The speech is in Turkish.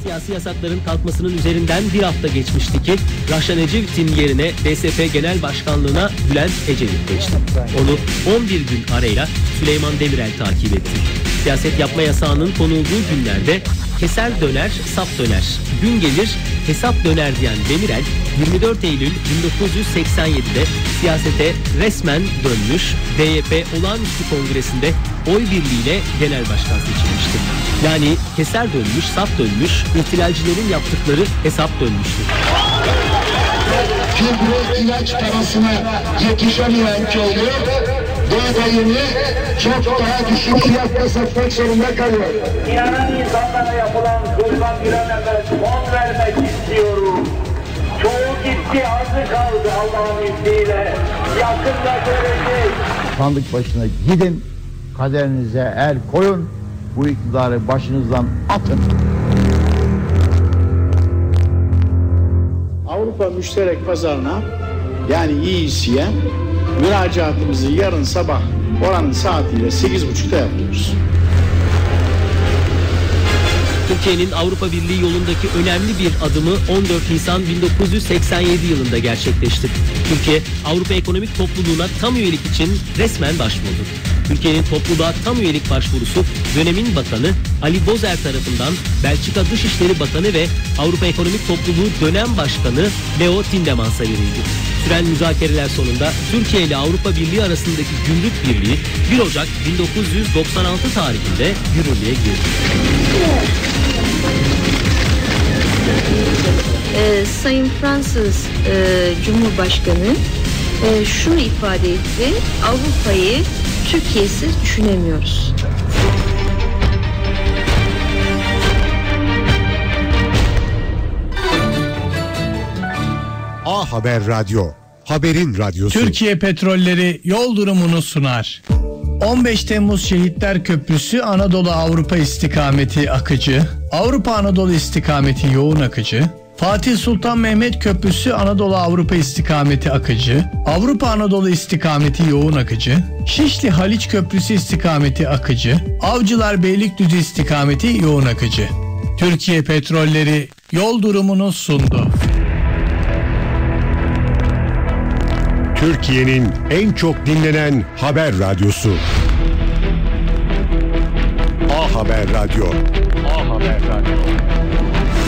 Siyasi yasakların kalkmasının üzerinden bir hafta geçmişti ki Raşan Ecevit'in yerine DSP Genel Başkanlığı'na Bülent Ecevit geçti. Onu 11 gün arayla Süleyman Demirel takip etti. Siyaset yapma yasağının konulduğu günlerde keser döner, sap döner, gün gelir hesap döner diyen Demirel 24 Eylül 1987'de siyasete resmen dönmüş, DYP olağanüstü kongresinde oy birliğiyle genel başkan seçilmiştir. Yani keser dönmüş, sap dönmüş, ihtilalcilerin yaptıkları hesap dönmüştür. Gübre ilaç parasına yetişemeyen köylü buğdayını çok daha düşük fiyatta satmak zorunda kalıyor. İnanan insanlara yapılan zulma bir an evvel son vermek istiyorum. Çoğu gitti, azı kaldı Allah'ın izniyle. Yakında görecek. Sandık başına gidin, kaderinize el koyun, bu iktidarı başınızdan atın. Avrupa Müşterek Pazarı'na yani EEC'ye müracaatımızı yarın sabah oranın saatiyle 8.30'da yapıyoruz. Türkiye'nin Avrupa Birliği yolundaki önemli bir adımı 14 Nisan 1987 yılında gerçekleşti. Türkiye, Avrupa Ekonomik Topluluğu'na tam üyelik için resmen başvurdu. Türkiye'nin topluluğa tam üyelik başvurusu dönemin bakanı Ali Bozer tarafından Belçika Dışişleri Bakanı ve Avrupa Ekonomik Topluluğu dönem başkanı Leo Tindemans'a verildi. Süren müzakereler sonunda Türkiye ile Avrupa Birliği arasındaki gümrük birliği 1 Ocak 1996 tarihinde yürürlüğe girdi. Sayın Fransız Cumhurbaşkanı şunu ifade etti: Avrupa'yı Türkiye'siz düşünemiyoruz. A Haber Radyo, haberin radyosu. Türkiye Petrolleri yol durumunu sunar. 15 Temmuz Şehitler Köprüsü Anadolu Avrupa istikameti akıcı, Avrupa Anadolu istikameti yoğun akıcı, Fatih Sultan Mehmet Köprüsü Anadolu Avrupa istikameti akıcı, Avrupa Anadolu istikameti yoğun akıcı, Şişli Haliç Köprüsü istikameti akıcı, Avcılar Beylikdüzü istikameti yoğun akıcı. Türkiye Petrolleri yol durumunu sundu. Türkiye'nin en çok dinlenen haber radyosu. A Haber Radyo. A Haber Radyo.